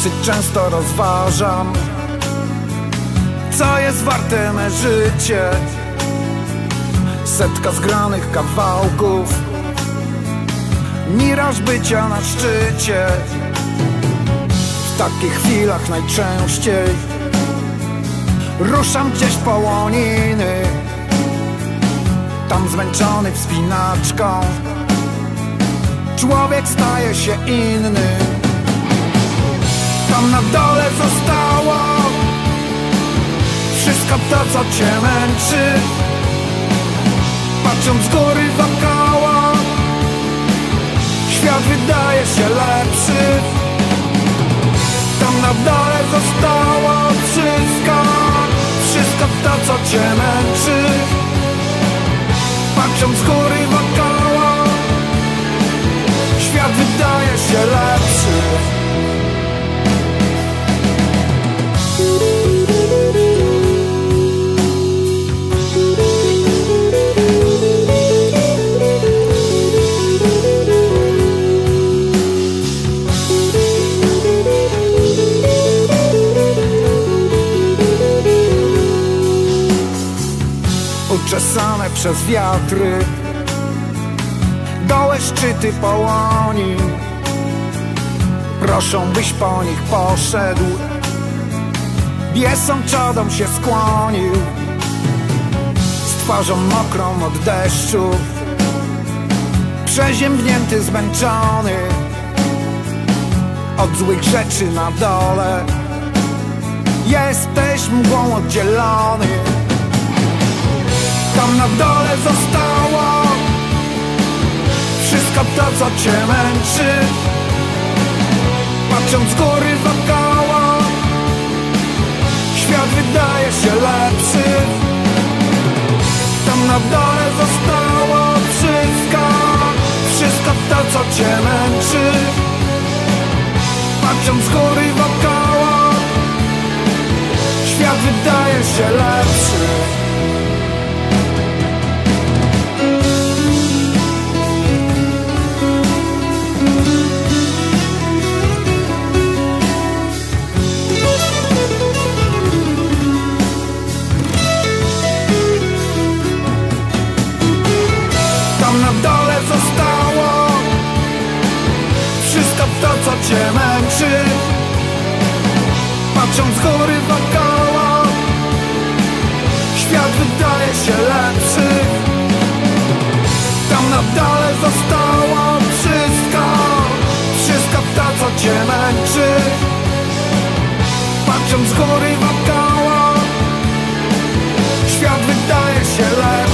Dosyć często rozważam, co jest warte me życie. Setka zgranych kawałków, miraż bycia na szczycie. W takich chwilach najczęściej ruszam gdzieś po łoniny. Tam zmęczony wspinaczką człowiek staje się inny. Tam na dole zostało wszystko to, co cię męczy. Patrząc z góry wokoło, świat wydaje się lepszy. Tam na dole zostało wszystko, wszystko to, co cię męczy. Patrząc z góry wokoło, świat wydaje się lepszy. Uczesane przez wiatry dołe szczyty połoni proszą, byś po nich poszedł, biesą czodą się skłonił. Z twarzą mokrą od deszczu, przeziębnięty, zmęczony od złych rzeczy na dole, jesteś mgłą oddzielony. Tam na dole zostało wszystko to, co cię męczy. Patrząc z góry wokoło, świat wydaje się lepszy. Tam na dole zostało wszystko, wszystko to, co cię męczy. Patrząc z góry wokoło, świat wydaje się lepszy. Tam na dole zostało wszystko to, co cię męczy. Patrząc z góry wokoło, świat wydaje się lepszy. Tam na dole zostało wszystko, wszystko to, co cię męczy. Patrząc z góry wokoło, świat wydaje się lepszy.